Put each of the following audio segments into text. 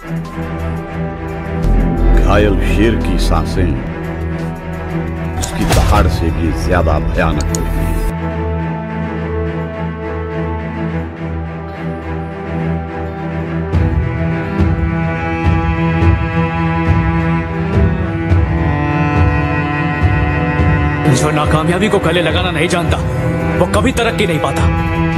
घायल शेर की सांसें उसकी दहाड़ से भी ज्यादा भयानक होती हैं। जो नाकामयाबी को गले लगाना नहीं जानता वो कभी तरक्की नहीं पाता।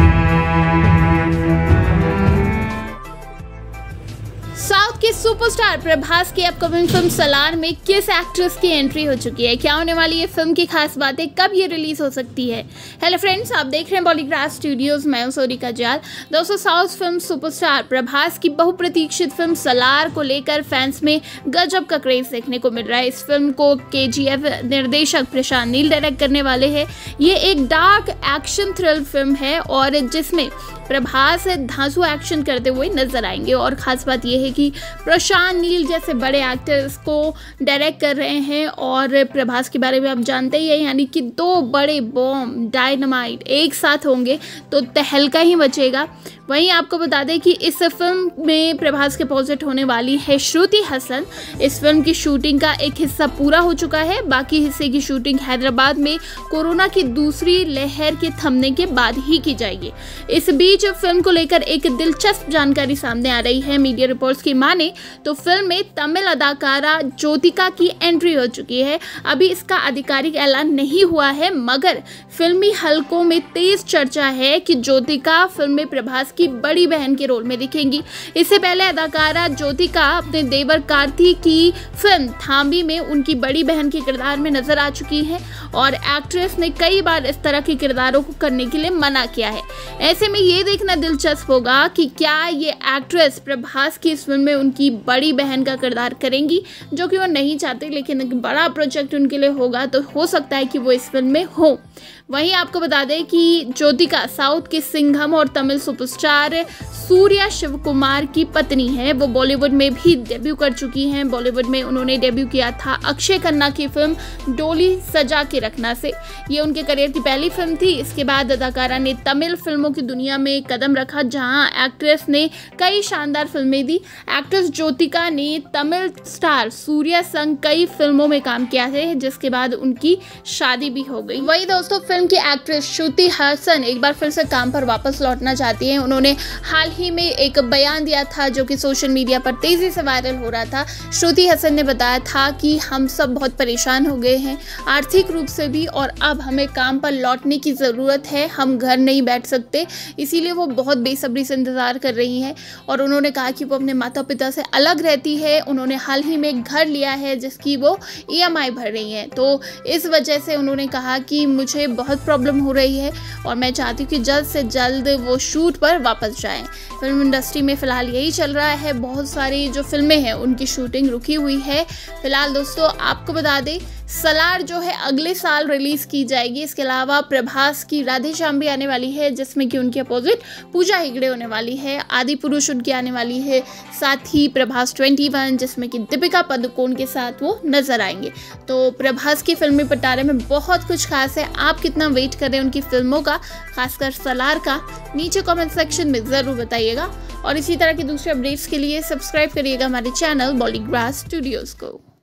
साउथ के सुपरस्टार प्रभास की अपकमिंग फिल्म सलार में किस एक्ट्रेस की एंट्री हो चुकी है, क्या होने वाली है फिल्म की खास बातें, कब ये रिलीज हो सकती है। हेलो फ्रेंड्स, आप देख रहे हैं बॉलीग्रास स्टूडियोज, मैं हूं सोनिका जाल। दोस्तों, साउथ फिल्म सुपरस्टार प्रभास की बहुप्रतीक्षित फिल्म सलार को लेकर फैंस में गजब का क्रेज देखने को मिल रहा है। इस फिल्म को KGF निर्देशक प्रशांत नील डायरेक्ट करने वाले हैं। ये एक डार्क एक्शन थ्रिल फिल्म है और जिसमें प्रभास धांसू एक्शन करते हुए नजर आएंगे। और ख़ास बात यह है कि प्रशांत नील जैसे बड़े एक्टर्स को डायरेक्ट कर रहे हैं और प्रभास के बारे में आप जानते ही हैं, यानी कि दो बड़े बॉम्ब डायनामाइट एक साथ होंगे तो तहलका ही मचेगा। वहीं आपको बता दें कि इस फिल्म में प्रभास के अपोजिट होने वाली है श्रुति हसन। इस फिल्म की शूटिंग का एक हिस्सा पूरा हो चुका है, बाकी हिस्से की शूटिंग हैदराबाद में कोरोना की दूसरी लहर के थमने के बाद ही की जाएगी। इस बीच फिल्म को लेकर एक दिलचस्प जानकारी सामने आ रही है। मीडिया रिपोर्ट्स की माने तो फिल्म में तमिल अदाकारा ज्योतिका की एंट्री हो चुकी है। अभी इसका आधिकारिक ऐलान नहीं हुआ है, मगर फिल्मी हलकों में तेज चर्चा है कि ज्योतिका फिल्म में प्रभास की बड़ी बहन के रोल में दिखेंगी। इससे पहले अदाकारा ज्योतिका अपने देवर कार्तिक की फिल्म थांबी में उनकी बड़ी बहन के किरदार में नजर आ चुकी है और एक्ट्रेस ने कई बार इस तरह के किरदारों को करने के लिए मना किया है। ऐसे में ये देखना दिलचस्प होगा कि क्या ये एक्ट्रेस प्रभास की इस फिल्म में उनकी बड़ी बहन का किरदार करेंगी, जो कि वो नहीं चाहते, लेकिन एक बड़ा प्रोजेक्ट उनके लिए होगा तो हो सकता है कि वो इस फिल्म में हो। वहीं आपको बता दें कि ज्योतिका साउथ के सिंघम और तमिल सुपरस्टार सूर्या शिवकुमार की पत्नी है। वो बॉलीवुड में भी डेब्यू कर चुकी हैं। बॉलीवुड में उन्होंने डेब्यू किया था अक्षय खन्ना की फिल्म डोली सजा के रखना से। ये उनके करियर की पहली फिल्म थी। इसके बाद अदाकारा ने तमिल फिल्मों की दुनिया में कदम रखा, जहां एक्ट्रेस ने कई शानदार फिल्में दी। एक्ट्रेस ज्योतिका ने तमिल स्टार सूर्या संग कई फिल्मों में काम किया है, जिसके बाद उनकी शादी भी हो गई। वही दोस्तों, फिल्म की एक्ट्रेस श्रुति हसन एक बार फिर से काम पर वापस लौटना चाहती हैं। उन्होंने हाल ही में एक बयान दिया था जो कि सोशल मीडिया पर तेजी से वायरल हो रहा था। श्रुति हसन ने बताया था कि हम सब बहुत परेशान हो गए हैं, आर्थिक रूप से भी, और अब हमें काम पर लौटने की ज़रूरत है। हम घर नहीं बैठ सकते, इसीलिए वो बहुत बेसब्री से इंतज़ार कर रही हैं। और उन्होंने कहा कि वो अपने माता पिता से अलग रहती है। उन्होंने हाल ही में एक घर लिया है जिसकी वो EMI भर रही हैं। तो इस वजह से उन्होंने कहा कि मुझे बहुत प्रॉब्लम हो रही है और मैं चाहती हूँ कि जल्द से जल्द वो शूट पर वापस जाएं। फिल्म इंडस्ट्री में फ़िलहाल यही चल रहा है, बहुत सारी जो फिल्में हैं उनकी शूटिंग रुकी हुई है। फिलहाल दोस्तों, आपको बता दें सलार जो है अगले साल रिलीज़ की जाएगी। इसके अलावा प्रभास की राधे श्याम भी आने वाली है, जिसमें कि उनके अपोजिट पूजा हेगड़े होने वाली है। आदि पुरुष उनकी आने वाली है, साथ ही प्रभास 21 जिसमें कि दीपिका पादुकोण के साथ वो नजर आएंगे। तो प्रभास की फिल्मी पटारे में बहुत कुछ खास है। आप कितना वेट कर रहे हैं उनकी फिल्मों का, खासकर सलार का, नीचे कमेंट सेक्शन में ज़रूर बताइएगा। और इसी तरह की दूसरे अपडेट्स के लिए सब्सक्राइब करिएगा हमारे चैनल बॉलीग्रास स्टूडियोज़ को।